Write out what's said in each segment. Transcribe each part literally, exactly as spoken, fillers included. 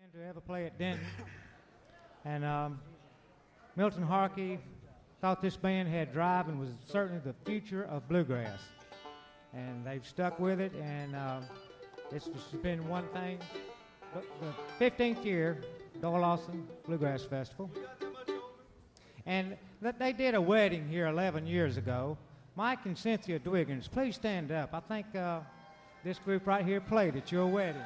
band to ever play at Denton. And um, Milton Harkey thought this band had drive and was certainly the future of bluegrass. And they've stuck with it, and uh, it's just been one thing. The, the fifteenth year, Doyle Lawson Bluegrass Festival. And th they did a wedding here eleven years ago. Mike and Cynthia Dwiggins, please stand up. I think uh, this group right here played at your wedding.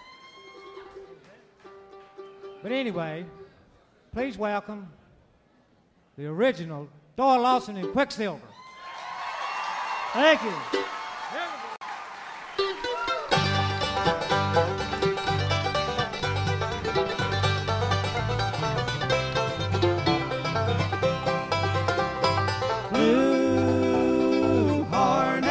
But anyway, please welcome the original Doyle Lawson and Quicksilver. Thank you. Blue Harney,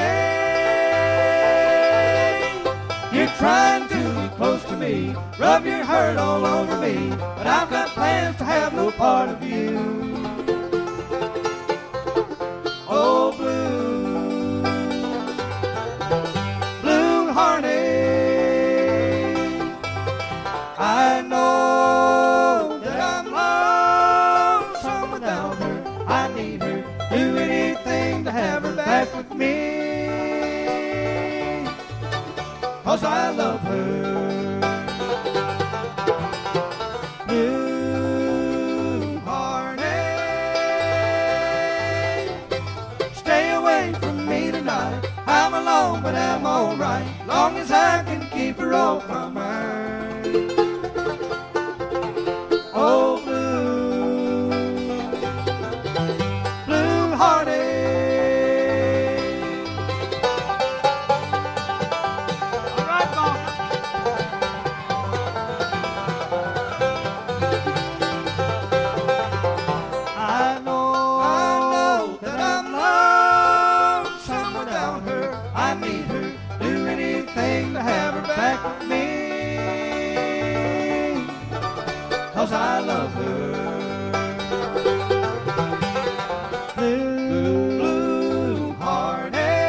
you're trying to be close to me, rub your hurt all over me, but I've got plans to have no part of you. Oh, blue, blue Harney, I know that I'm lonesome without her. I need her, do anything to have her back with me, 'cause I love her. Blue Harney, stay away from me tonight. I'm alone, but I'm alright, long as I can keep her off my mind. Oh, blue, blue Harney. All right, Bob. I know, I know that I'm lonesome without her. I need her, do anything to have her back with me, 'cause I love her. Blue, blue Harney,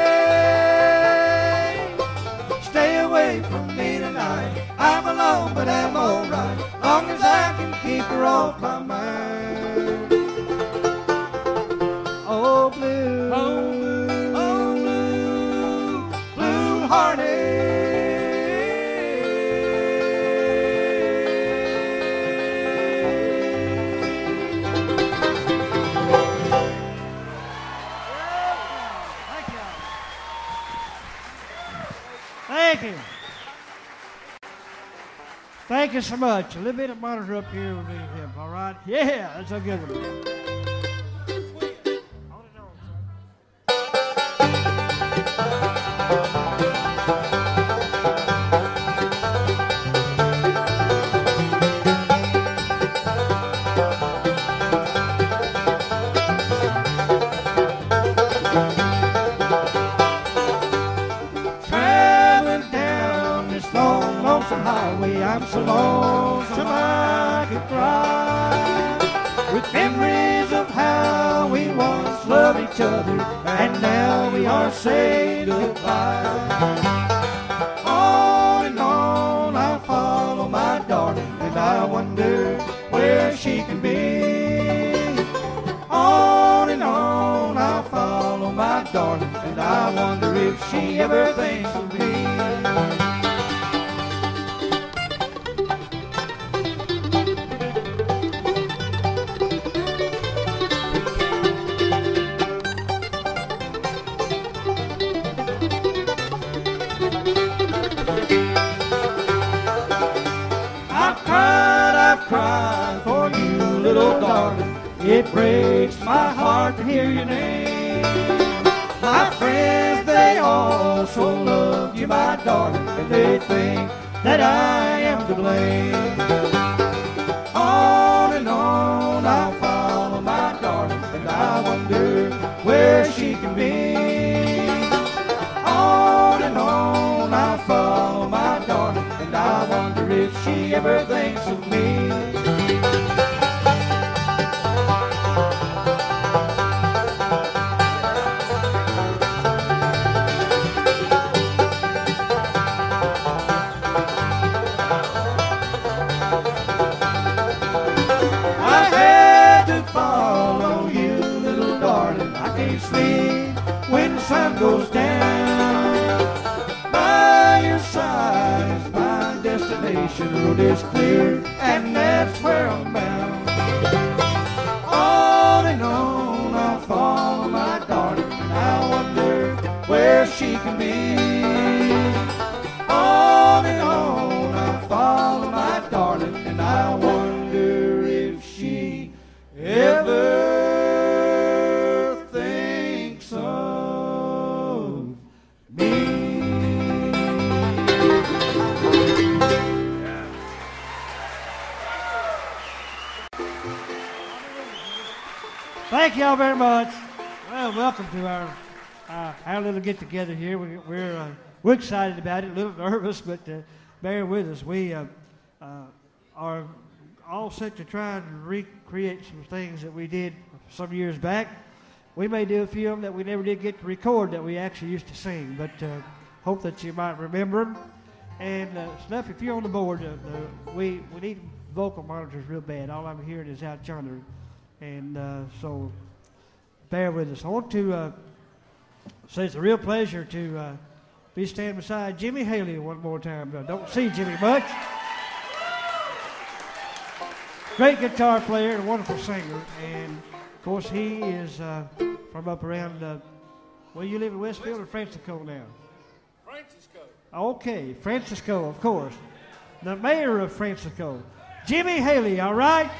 stay away from me tonight. I'm alone, but I'm alright, long as I can keep her off my mind. Oh, blue, oh, oh, blue, blue Harney. Thank you. Thank you so much. A little bit of monitor up here will be him, all right? Yeah, that's a good one. Traveling down this long, lonesome highway, I'm so lonesome I could cry, with memories of how we once loved each other, and now we are saying goodbye. On and on I'll follow my darling, and I wonder where she can be. On and on I'll follow my darling, and I wonder if she ever thinks of me. I've cried, I've cried for you, little darling. It breaks my heart to hear your name. My friends, they also love you, my darling, and they think that I am to blame. On and on I'll follow my darling, and I wonder where she can be. On and on I'll follow my darling, and I wonder if she ever thinks of me. station road is clear, and that's where I'm bound. On and on I'll follow my darling, and I wonder where she can be. On and on I'll follow my darling, and I wonder if she ever thinks of me. Thank y'all very much. Well, welcome to our uh, our little get together here. We, we're uh, we're excited about it. A little nervous, but uh, bear with us. We uh, uh, are all set to try and recreate some things that we did some years back. We may do a few of them that we never did get to record that we actually used to sing, but uh, hope that you might remember them. And uh, Snuff, if you're on the board, uh, uh, we we need vocal monitors real bad. All I'm hearing is out yonder. And uh, so bear with us. I want to uh, say it's a real pleasure to uh, be standing beside Jimmy Haley one more time. I don't see Jimmy much. Great guitar player and a wonderful singer. And, of course, he is uh, from up around, uh, well, you live in Westfield or Francisco now? Francisco. Okay, Francisco, of course. The mayor of Francisco, Jimmy Haley, all right?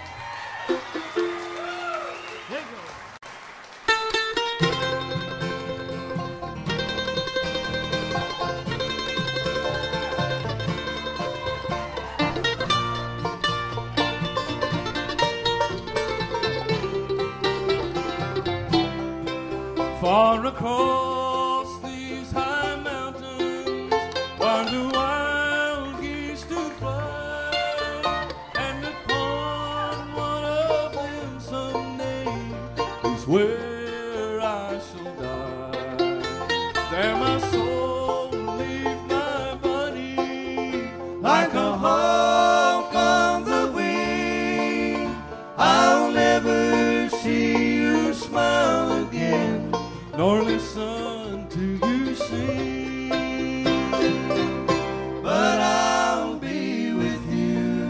Far across these high mountains, where the wild geese do fly, and upon one of them someday is where I shall die. There my soul will leave my body like a hawk on the wing. I'll never see you smile again, nor listen to you sing, but I'll be with you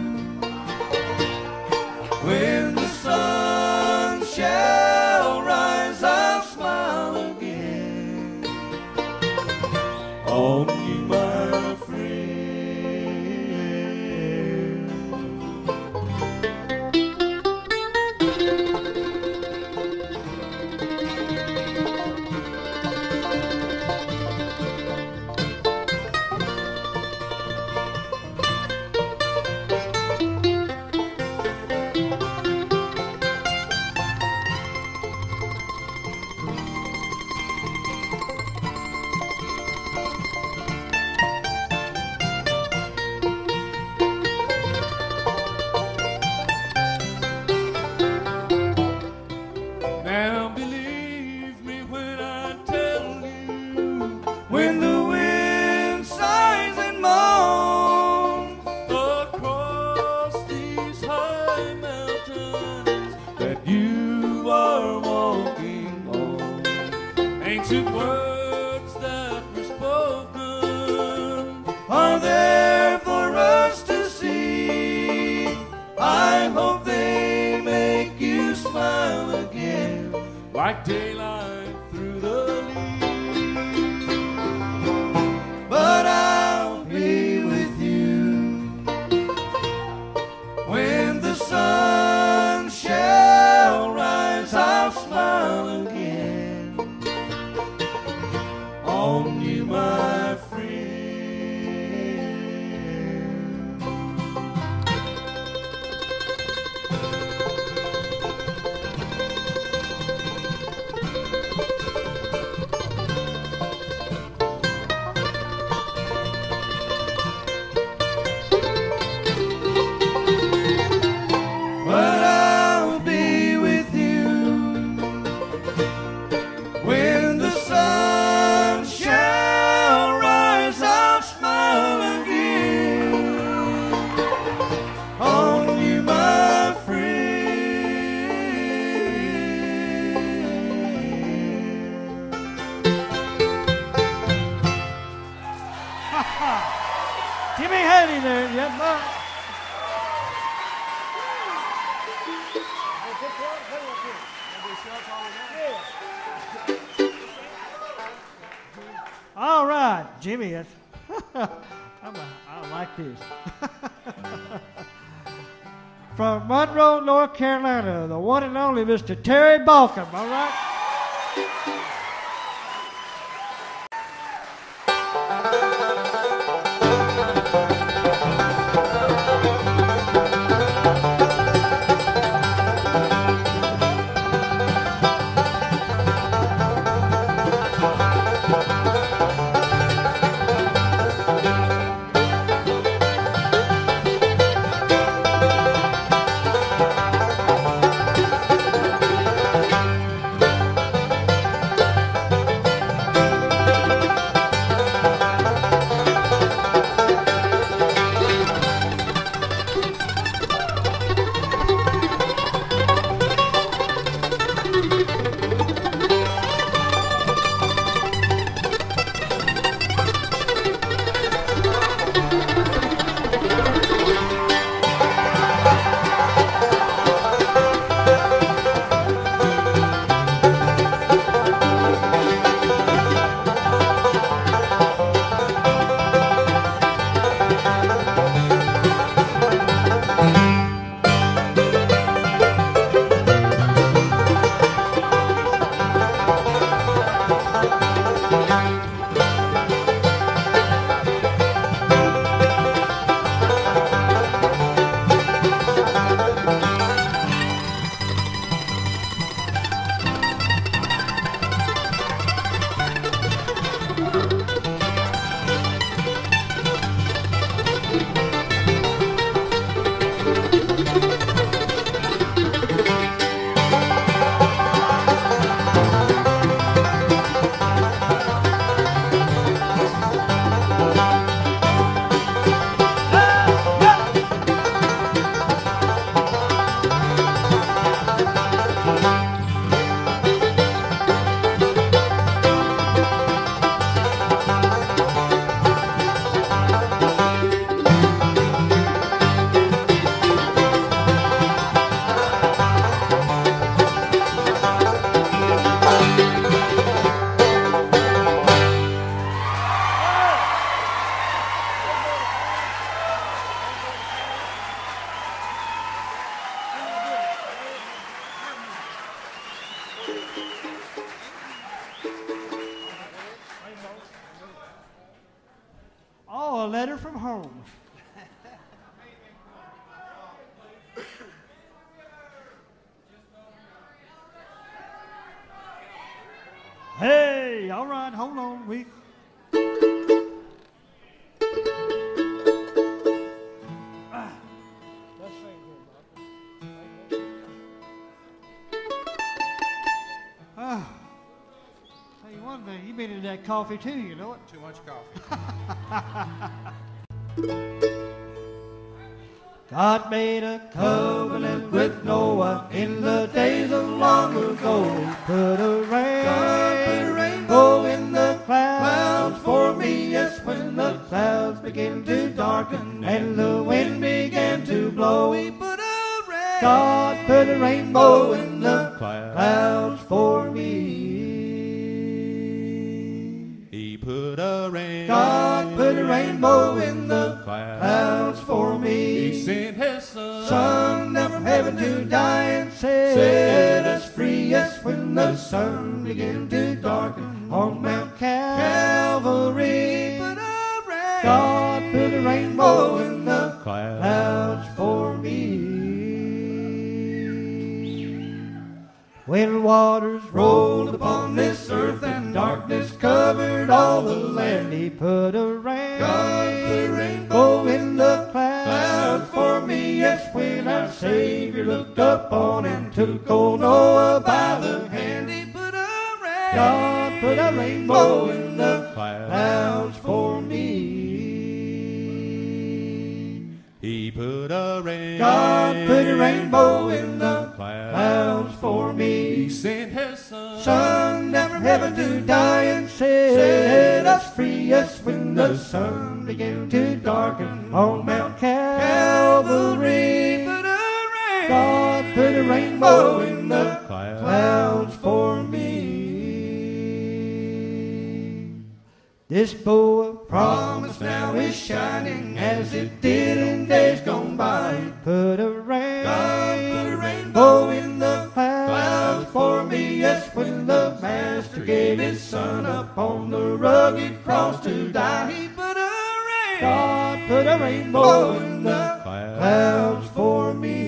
when the sun shall rise. I'll smile again on you, my friend. Now believe me when I tell you, when the wind sighs and moans across these high mountains that you are walking on, ancient words that were spoken are there for us to see. I hope they make you smile again, like daylight through the leaves. But I'll be with you when the sun shall rise. I'll smile again on you, my friend. All right, Jimmy. That's I'm a, I like this. From Monroe, North Carolina, the one and only Mister Terry Balcom. All right. Oh, a letter from home. Hey, all right, hold on. We. Ah. Let's sing here, Ah. Tell you one thing, you been in that coffee too, you know it? Too much coffee. God made a covenant with Noah in the days of long ago. He put a rain, God put a rainbow in the clouds for me. Yes, when the clouds began to darken and the wind began to blow, He put a rain. God put a rainbow in the clouds for me. He put a rain. God put a rainbow in the clouds for me. He sent His Son. Son down from heaven to die and set us free. Yes, when the sun began to darken on Mount Calvary, Put a rain. God put a rainbow in the clouds for me. When waters rolled upon this earth and darkness covered all the land, He put a rain. God put a rainbow in the clouds for me. Yes, when our Savior looked up on and took old Noah by the hand, He put a rain. God put a rainbow in the clouds for me. He put a rain. God put a rainbow in the clouds for me. He sent His Son. Son down from heaven to die and set us free. Yes, when the sun began to darken on Mount Calvary, Put a rain. God put a rainbow in the clouds This bow of Promise now is shining as it did in days gone by. put a rain, God put a rainbow in the clouds for me. Yes, when the Master gave his Son up on the rugged cross to die, he put a rain. God put a rainbow in the clouds for me.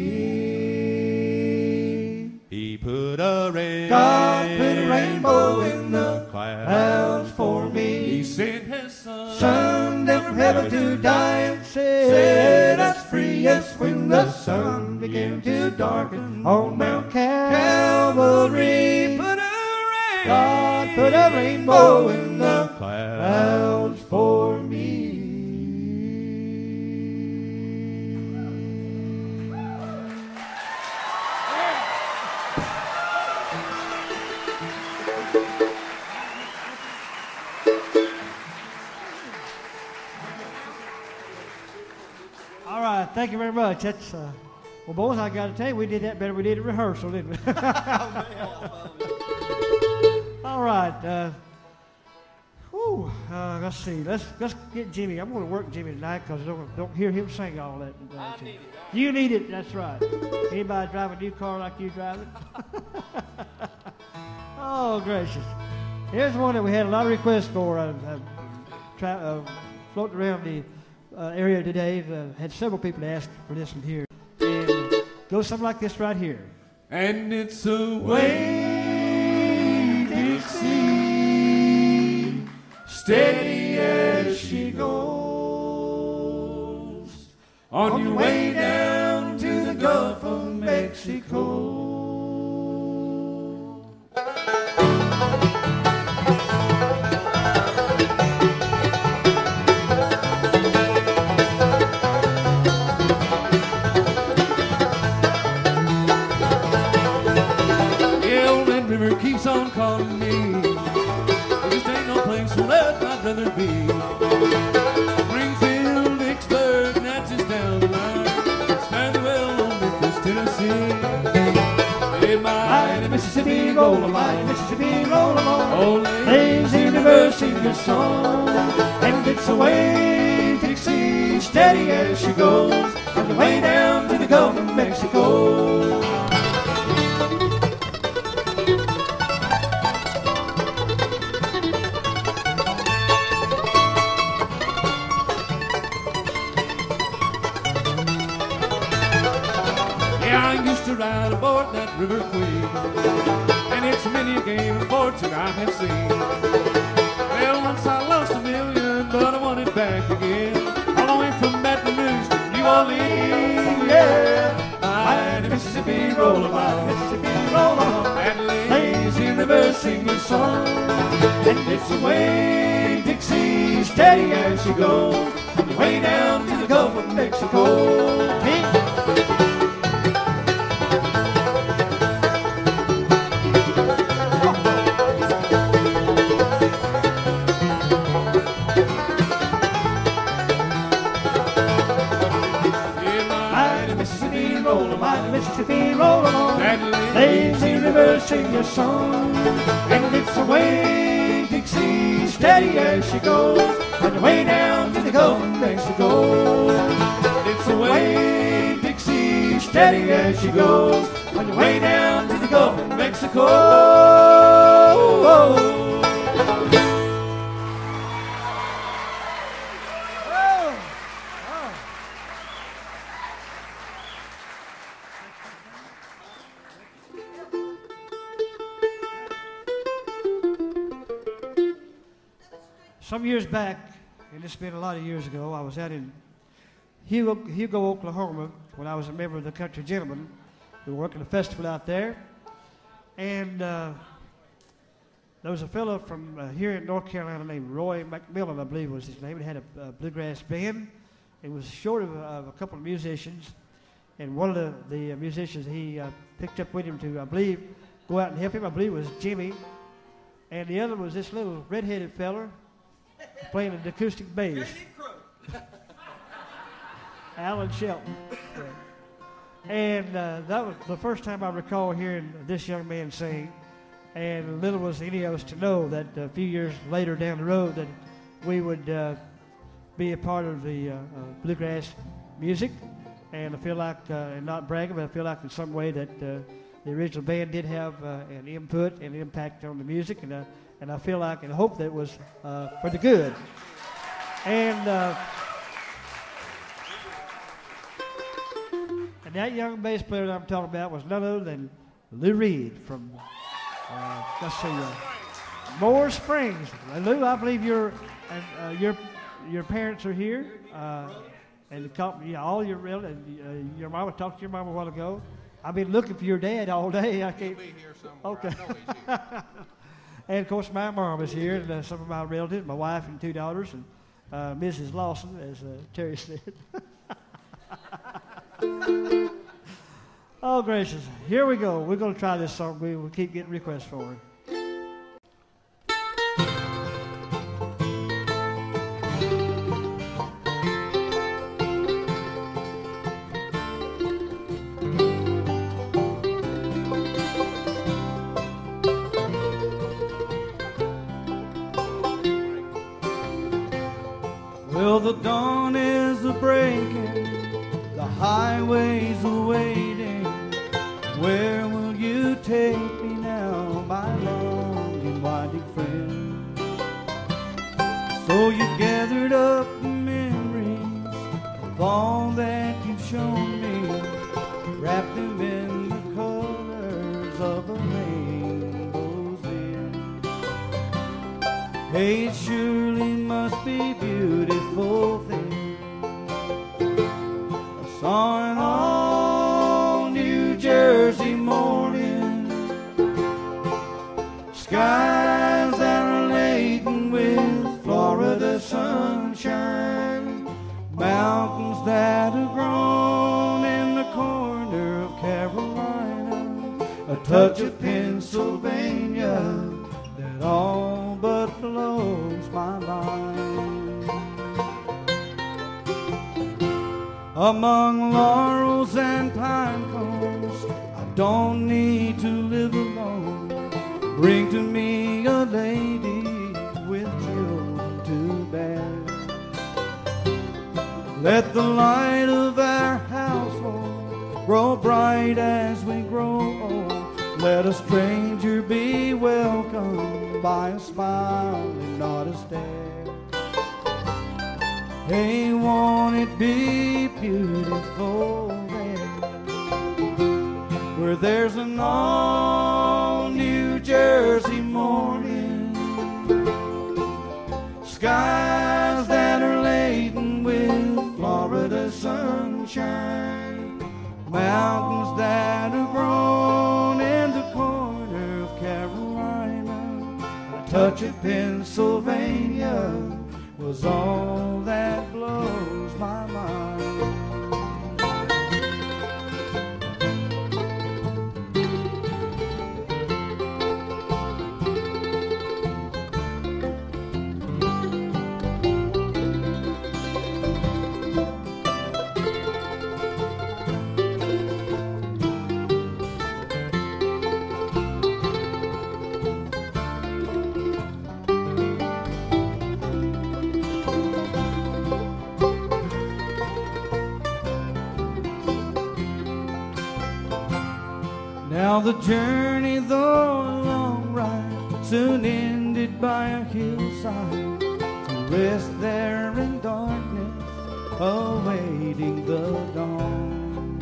He put a rain. God put a rainbow in the clouds for me. He sent his son. Son down from heaven to die and set us free. Yes, when the sun began to darken on Mount Calvary, put a rain. God put a rainbow in the clouds for me. All right, thank you very much. That's uh, well, boys. I got to tell you, we did that better. We did a rehearsal, didn't we? All right. Uh, whew, uh, let's see. Let's let's get Jimmy. I'm going to work Jimmy tonight because I don't don't hear him sing all that. I need it. You need it. That's right. Anybody drive a new car like you drive it? Oh gracious! Here's one that we had a lot of requests for. Uh, uh, try, uh, floating around the Uh, area today. Uh, had several people ask for this one here. And uh, goes something like this right here. And it's a Way Dixie, steady as she goes, on your way down to the Gulf of Mexico. keeps on calling me. There just ain't no place on earth I'd rather be. Springfield, Vicksburg, that's just down the line. It's fairly well on Memphis, Tennessee. In my Mississippi, roll along, Mississippi, roll along. oh, Lazy river, sing a song, and it's away, Dixie, steady as she goes, on the way down to the Gulf of Mexico. to ride aboard that River Queen, and it's many a game of fortune I have seen. Well, once I lost a million, but I won it back again, all the way from Baton Rouge to New Orleans. Yeah, I Mississippi roll along, Mississippi roll along, that lazy river sing a song, and it's away, Dixie, steady as she goes, on the way down to the Gulf of Mexico. Mississippi roll along, lazy river sing a song, and it's away, Dixie, steady as she goes, on the way down to the Gulf of Mexico. It's away, Dixie, steady as she goes, on the way down to the Gulf of Mexico. Some years back, and it's been a lot of years ago, I was out in Hugo, Hugo, Oklahoma, when I was a member of the Country Gentlemen. We were working a festival out there, and uh, there was a fellow from uh, here in North Carolina named Roy McMillan, I believe was his name. He had a, a bluegrass band. It was short of, of a couple of musicians, and one of the, the uh, musicians he uh, picked up with him to, I believe, go out and help him, I believe was Jimmy, and the other was this little red-headed fella playing an acoustic bass. Alan Shelton. And uh, that was the first time I recall hearing this young man sing. And little was any of us to know that a few years later down the road that we would uh, be a part of the uh, uh, bluegrass music. And I feel like, uh, and not bragging, but I feel like in some way that uh, the original band did have uh, an input and impact on the music. And, uh, and I feel like and hope that it was uh, for the good. And, uh, and that young bass player that I'm talking about was none other than Lou Reed from, uh, let's see, uh, Moore Springs. Lou, I believe your and uh, your your parents are here, uh, and the company, yeah, all your real, uh, your mama talked to your mama a while ago. I've been looking for your dad all day. I can't. He'll be here somewhere. Okay. I know he's here. And of course, my mom is here, and uh, some of my relatives, my wife and two daughters, and uh, Missus Lawson, as uh, Terry said. Oh, gracious. Here we go. We're going to try this song. We will keep getting requests for it. Well, the dawn is a-breaking, the highway's a-waiting. Where will you take me now, my long and winding friend? So you've gathered up the memories of all that you've shown me, wrapped them in the colors of a rainbow's end. Hey, it surely must be beautiful thing. I saw an all New Jersey morning, skies that are laden with Florida sunshine, mountains that have grown in the corner of Carolina, a touch of Pennsylvania that all but blows my mind. Among laurels and pine cones, I don't need to live alone. Bring to me a lady with children to bear. Let the light of our household grow bright as we grow old. Let a stranger be welcomed by a smile and not a stare. Hey, won't it be beautiful there, where there's an all New Jersey morning, skies that are laden with Florida sunshine, mountains that are grown in the corner of Carolina, a touch of Pennsylvania was all that blows my mind. Now the journey, though a long ride, soon ended by a hillside, to rest there in darkness, awaiting the dawn.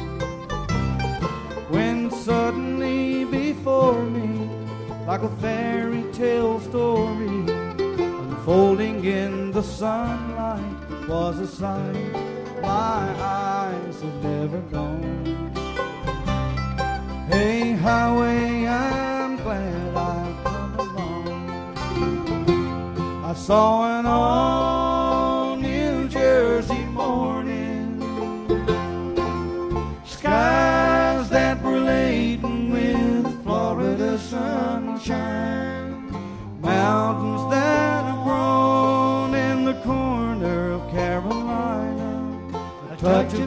When suddenly before me, like a fairy tale story, unfolding in the sunlight, was a sight my eyes have never known. Hey, highway, I'm glad I've come along. I saw an all New Jersey morning, skies that were laden with Florida sunshine, mountains that have grown in the corner of Carolina, a touch of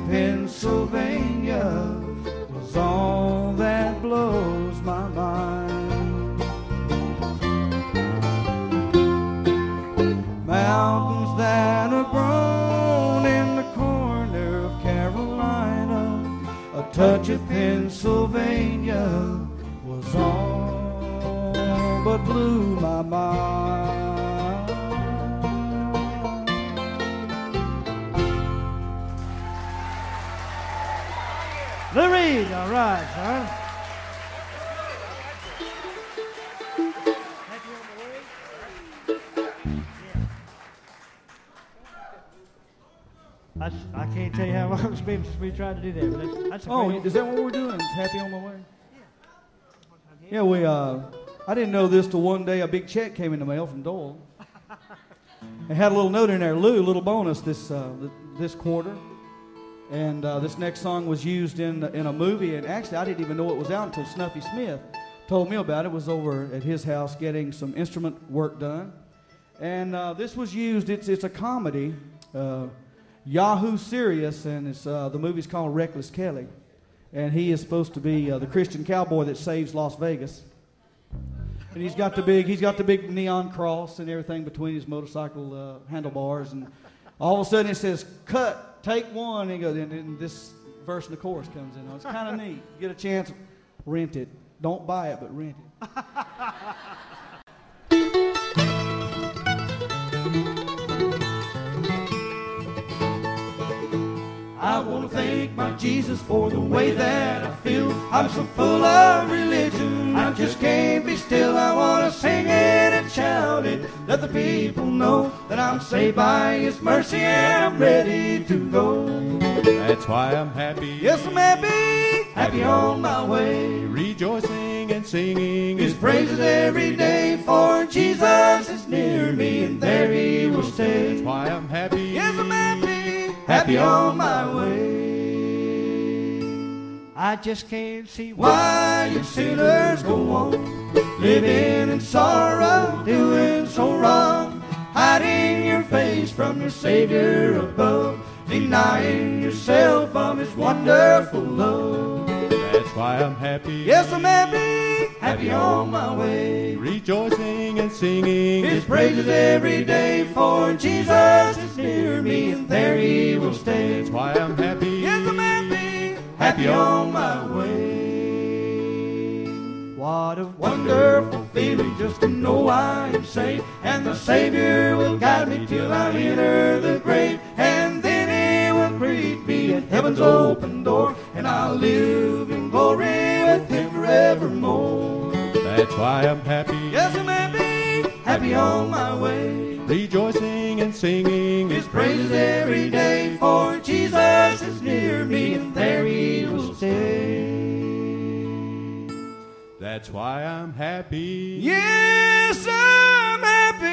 Pennsylvania was all that blows my mind. touch of Pennsylvania was all but blew my mind. Lou Reed, all right, son. I, I can't tell you how long it's been since we tried to do that, but that's, that's a Oh, great is that what we're doing? Is Happy on My Way? Yeah, we, uh, I didn't know this till one day a big check came in the mail from Doyle. It had a little note in there, Lou, little bonus this, uh, this quarter. And uh, this next song was used in, in a movie, and actually I didn't even know it was out until Snuffy Smith told me about it. It was over at his house getting some instrument work done. And uh, this was used, it's, it's a comedy, uh, Yahoo Serious, and it's, uh, the movie's called Reckless Kelly. And he is supposed to be uh, the Christian cowboy that saves Las Vegas. And he's got the big, he's got the big neon cross and everything between his motorcycle uh, handlebars. And all of a sudden it says, cut, take one. And he goes, and, and this verse in the chorus comes in. It's kind of neat. You get a chance, rent it. Don't buy it, but rent it. I want to thank my Jesus for the way that I feel. I'm so full of religion, I just can't be still. I want to sing it and shout it, let the people know that I'm saved by His mercy and I'm ready to go. That's why I'm happy. Yes, I'm happy, happy on my way. Rejoicing and singing His praises every day, for Jesus is near me and there He will stay. That's why I'm happy. Yes, I'm happy, happy on my way. I just can't see why Why you sinners go on living in sorrow, doing so wrong, hiding your face from your Savior above, denying yourself of His wonderful love. That's why I'm happy. Yes, I'm happy, happy on my way. Rejoicing and singing His praises every day, for Jesus is near me and there He will stay. That's why I'm happy. Yes, I'm happy, happy on my way. what a Wonderful feeling just to know I am saved, and the Savior will guide me till I enter the grave, and then He will greet me at heaven's open door, and I'll live in glory with Him forevermore. That's why I'm happy. Yes, I'm happy, happy on my way. Rejoicing and singing His praises every day, for Jesus is near me and there He will stay. That's why I'm happy. Yes, I'm happy,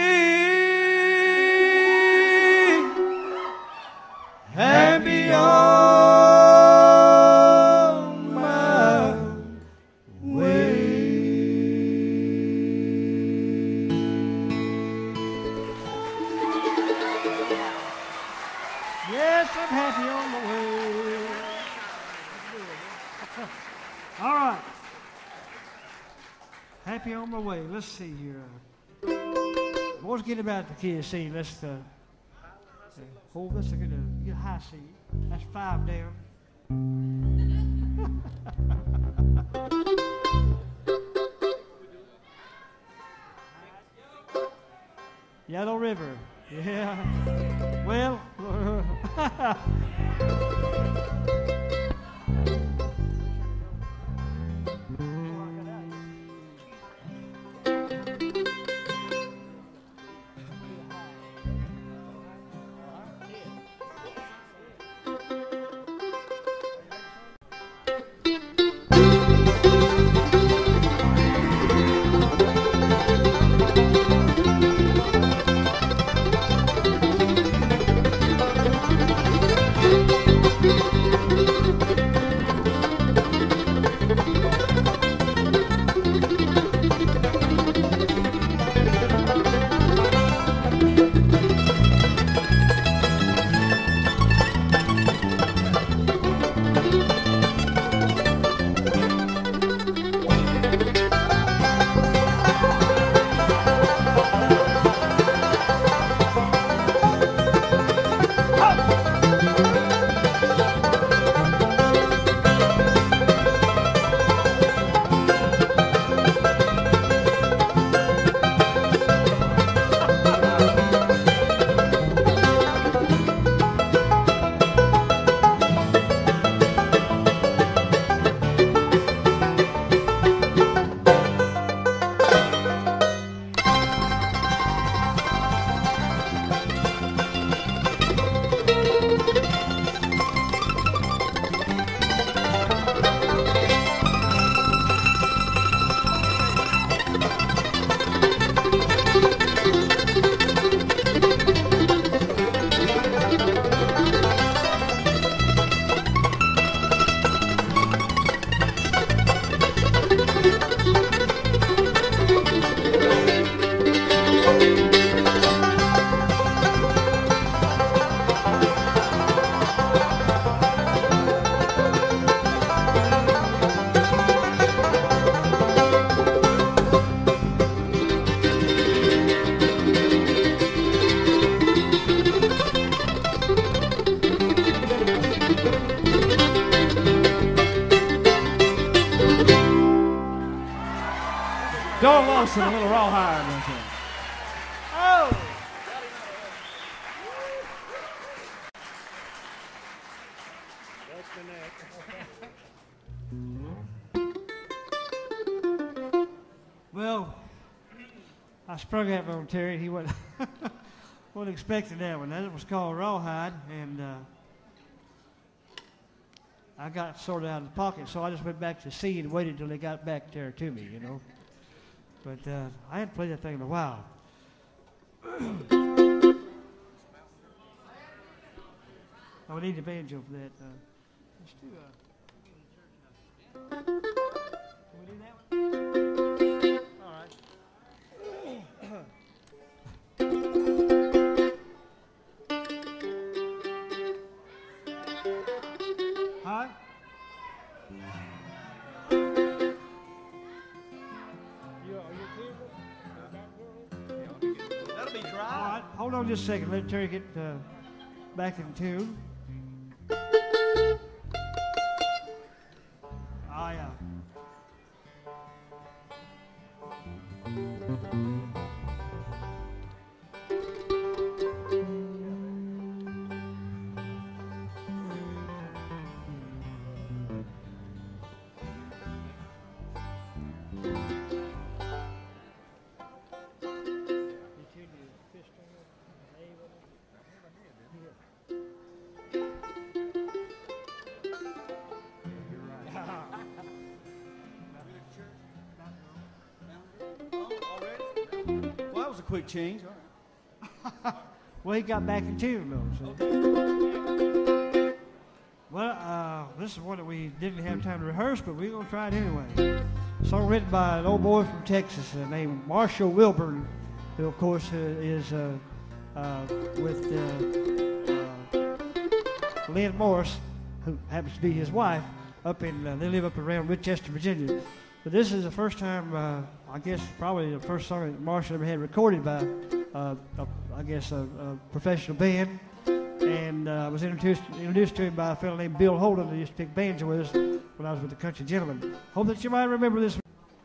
happy on my way. Yes, I'm happy on the way. All right. Happy on my way. Let's see here. What's getting about the key? See, let's uh, hold this. Get a, get a high C. That's five down. Yellow River. Yeah. Well. Joel Lawson, a little rawhide. Right there. Oh! Well, I sprung that on Terry. He wasn't, wasn't expecting that one. That was called Rawhide, and uh, I got sorted out of the pocket, so I just went back to C and waited until they got back there to me, you know. But uh, I hadn't played that thing in a while. I would need a banjo for that. Uh, let's do a. Can we do that one? All right. Hi. That'll be dry. All right, hold on just a second. Let Terry get uh, back in tune. Ah, yeah. Well, that was a quick change. All right. Well, he got back in tune, though. So. Well, uh, this is one that we didn't have time to rehearse, but we're going to try it anyway. Song written by an old boy from Texas uh, named Marshall Wilburn, who, of course, uh, is uh, uh, with uh, uh, Lynn Morris, who happens to be his wife, up in, uh, they live up around Winchester, Virginia. But this is the first time, uh, I guess, probably the first song that Marshall ever had recorded by, uh, a, I guess, a, a professional band. And I uh, was introduced introduced to him by a fellow named Bill Holden, who used to pick banjo with us when I was with the Country Gentlemen. Hope that you might remember this.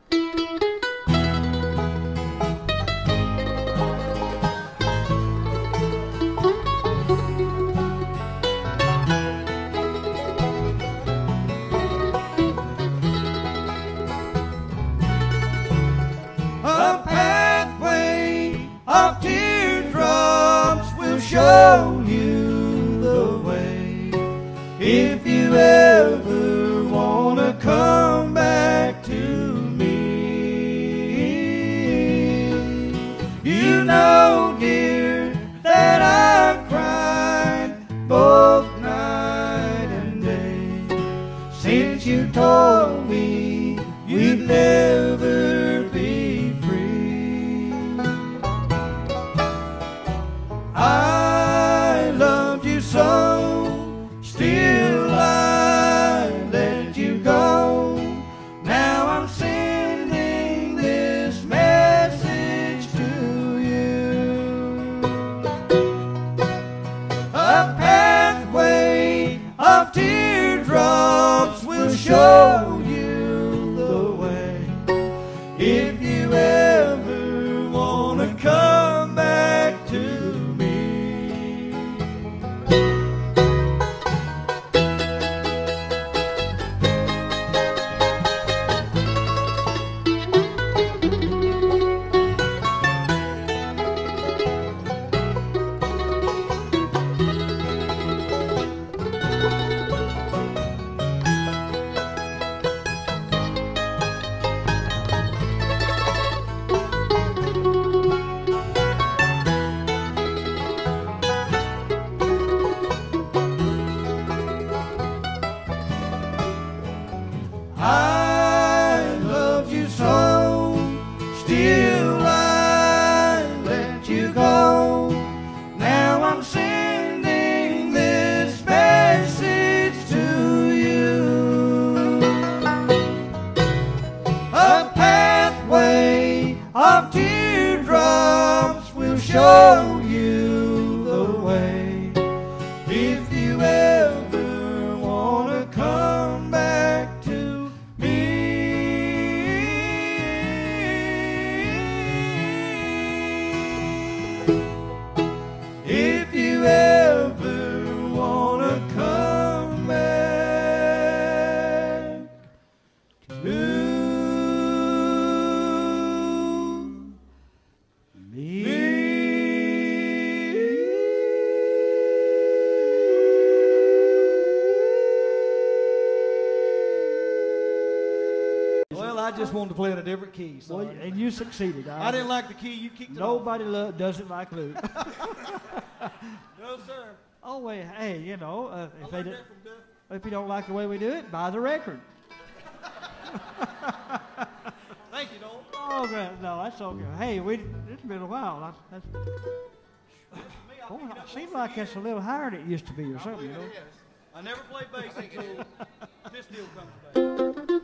A pathway of teardrops will show you the way. If you ever want to come back to me, you know, dear, that I cried both night and day since you told me we'd never be free. I loved you so, still I let you go. Now I'm sending this message to you. A pathway of teardrops will show you the way. If you ever want to come back to me. I loved you so, still I let you go. Now I'm sending this message to you. A pathway of teardrops will show you the way. If you ever want to come back to me. I just wanted to play in a different key. Well, Sorry. and you succeeded. I didn't like the key you kicked it Nobody lo- doesn't like Luke. off. No, sir. Oh, wait, hey, you know, uh, if, I they learned do, that from Duff. if you don't like the way we do it, buy the record. Thank you, Noel. Oh, great. No, that's okay. Hey, we, it's been a while. That's, that's, boy, it seems like it's a little higher than it used to be or something, you know. I never played bass until this deal comes back.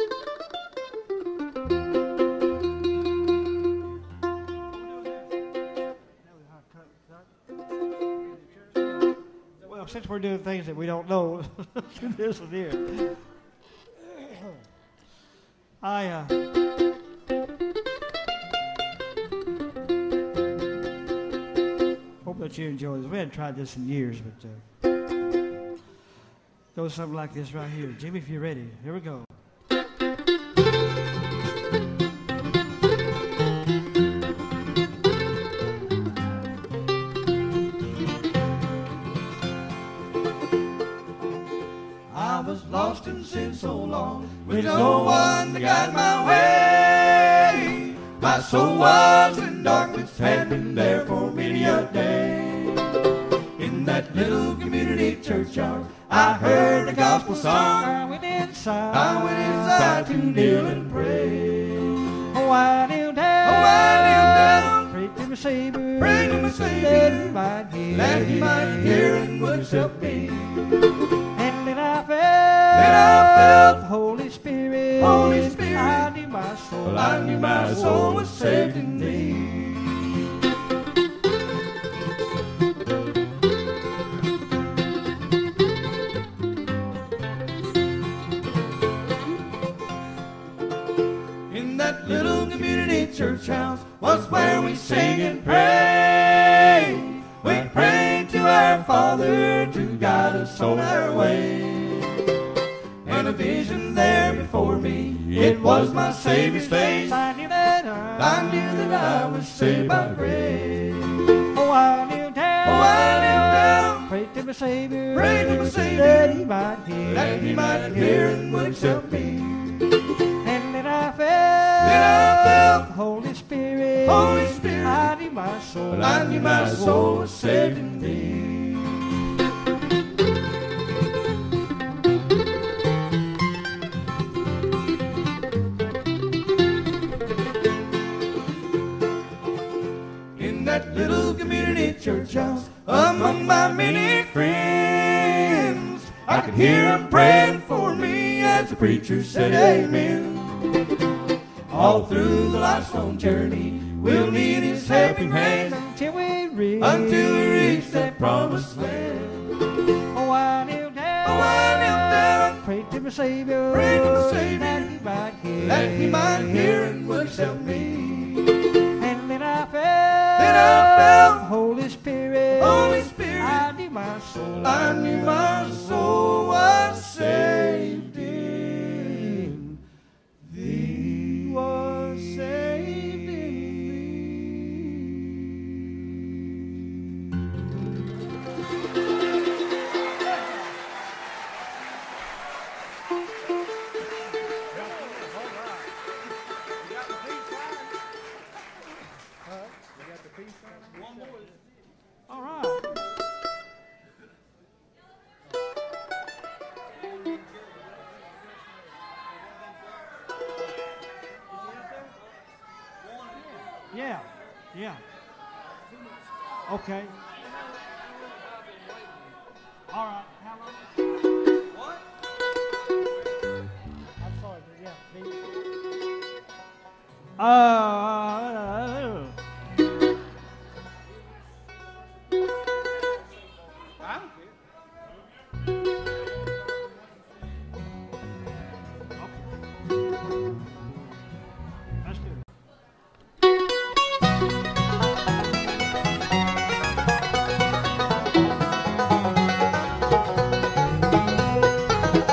Well, since we're doing things that we don't know, let's do this one here. I, uh, hope that you enjoy this. We hadn't tried this in years, but uh, goes something like this right here. Jimmy, if you're ready, here we go. I was lost in sin so long, with no one to guide my way. My soul was in darkness, had been there for many a day. In that little community churchyard, I heard a gospel song. I went inside. I went inside to kneel and pray. Oh, I kneel down. Oh, I kneel down. Pray to my Savior. Pray to my Savior. That He might hear. That He might hear and would help me. And then I felt. Then I felt the Holy Spirit. Holy Spirit. I knew my soul. Well, I knew my soul was saved in Thee. In that little community church house was where we sing and pray. We prayed to our Father to guide us on our way. And a vision there before me, it was my Savior's face. I knew that I, I knew that I was saved by grace. Oh, I kneel down. Oh, I kneel down. Pray to my Savior. Pray to my Savior. That He might hear. That He might hear and would help me. And then I felt. Then I felt the Holy Spirit. Holy Spirit. I knew my soul. But I knew my soul was saved in Thee. In that little community church house, among my many friends, I could hear them praying for me as the preacher said amen. All through the life's long journey, we'll need His helping hand Until we reach. until we reach that promised land. Oh, I kneel down. Oh, I kneel down. Pray to my Savior. Pray to my Savior. That He might hear. That He might hear and would help me. And then I felt. Then I felt the Holy Spirit. Holy Spirit. I knew my soul. I knew my soul was saved in Thee. Was saved in All right. Yeah, yeah. Okay. All right. How long? What? I'm sorry, but yeah. me- Uh, I don't care. that's good.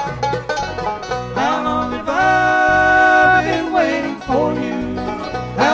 How long have I been waiting for you? How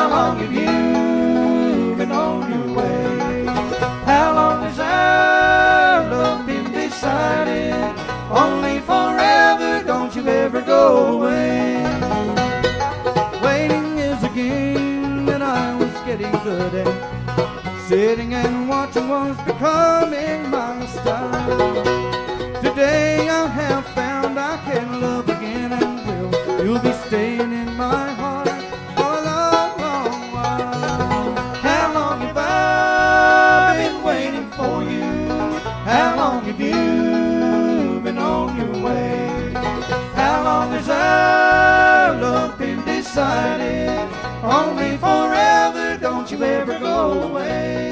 was becoming my style. Today I have found I can love again and will. You'll be staying in my heart for a long, long while. How long have I been waiting for you? How long have you been on your way? How long has our love been decided? Only forever, don't you ever go away.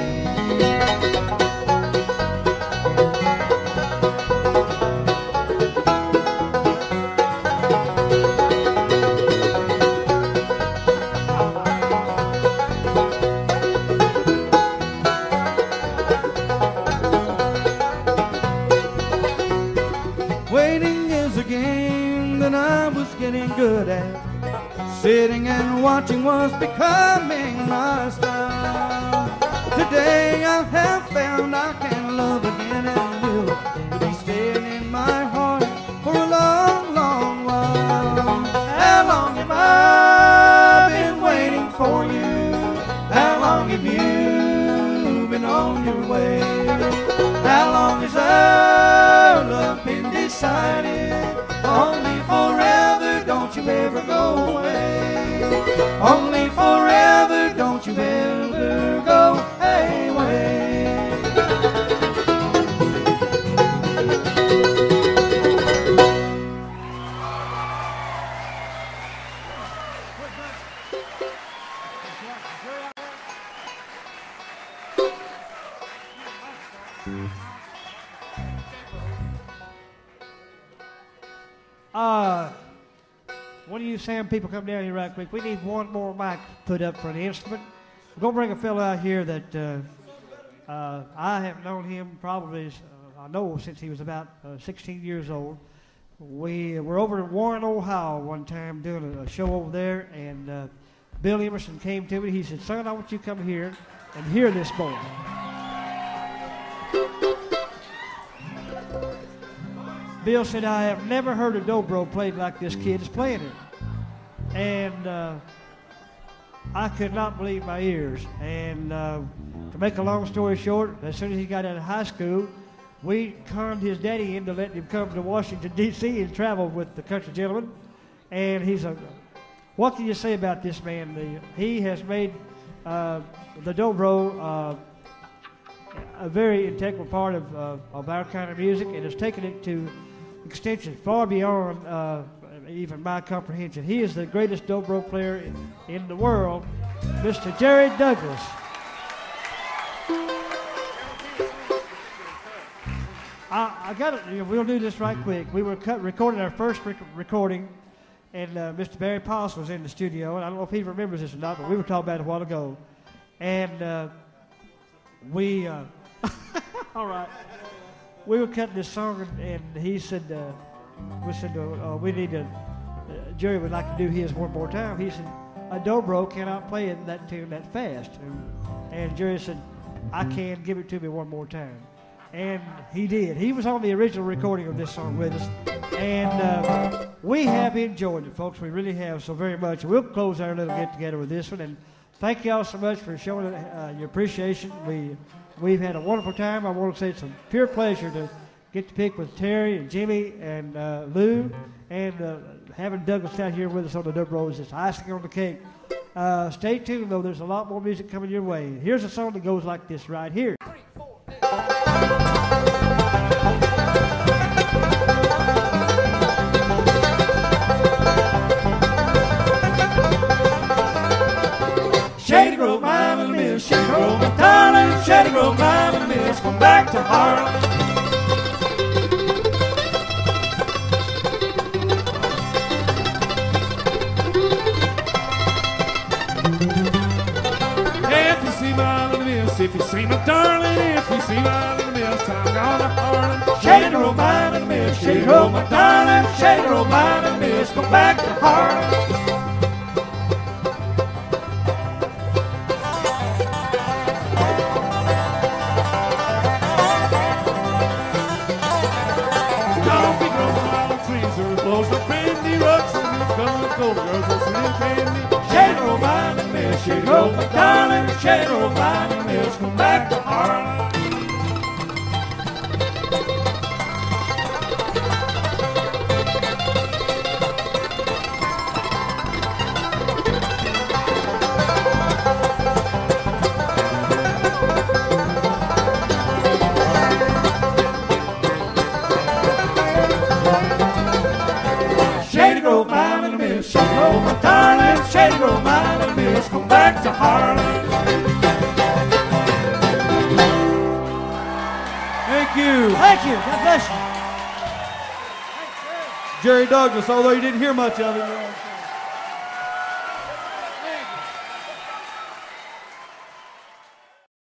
Waiting is a game that I was getting good at. Sitting and watching was becoming my style. Today I have found I can love again and will be staying in my heart for a long, long while. How long have I been waiting for you? How long have you been on your way? How long has our love been decided? Only forever, don't you ever go away. Only forever, don't you ever go away. Uh, one of you sound people come down here right quick. We need one more mic put up for the instrument. We're going to bring a fellow out here that uh, uh, I have known him probably, uh, I know since he was about uh, sixteen years old. We were over in Warren, Ohio one time doing a, a show over there, and uh, Bill Emerson came to me. He said, "Son, I want you to come here and hear this boy." Bill said, "I have never heard a dobro played like this kid is playing it." And uh, I could not believe my ears. And uh, to make a long story short, as soon as he got out of high school, we conned his daddy into letting him come to Washington, D C and travel with the country gentleman. And he's a, what can you say about this man? The, he has made uh, the dobro uh, a very integral part of, uh, of our kind of music, and has taken it to extension far beyond uh, even my comprehension. He is the greatest dobro player in, in the world, Mister Jerry Douglas. I, I got it. You know, we'll do this right quick. We were cut, recording our first rec recording, and uh, Mister Barry Poss was in the studio, and I don't know if he remembers this or not, but we were talking about it a while ago, and uh, we. Uh, all right. We were cutting this song, and, and he said, uh, we said, uh, uh, we need to, uh, Jerry would like to do his one more time. He said, a dobro cannot play in that tune that fast. And, and Jerry said, I can, give it to me one more time. And he did. He was on the original recording of this song with us. And uh, we have enjoyed it, folks. We really have so very much. We'll close our little get-together with this one. And thank you all so much for showing uh, your appreciation. We... We've had a wonderful time. I want to say it's a pure pleasure to get to pick with Terry and Jimmy and uh, Lou, and uh, having Douglas out here with us on the dobro is just icing on the cake. Uh, stay tuned, though. There's a lot more music coming your way. Here's a song that goes like this right here. Shady Grove, mine and miss, Shady Grove, my darling, Shady Grove, mine and miss, come back to Harlem. If you see my little miss, if you see my darling, if you see my little miss, I'm gonna Harlem. Shady Grove, mine and miss, Shady Grove, my darling, Shady Grove, mine and miss, come back to Harlem. Shady Grove, mine and miss, Shady Grove, my darling, Shady Grove, mine and miss, come back to Harlem. mine and miss. Oh, my darling Shady Grove, mine and miss. Come back to Harlan. Thank you. Thank you. God bless you. Jerry Douglas, although you didn't hear much of it.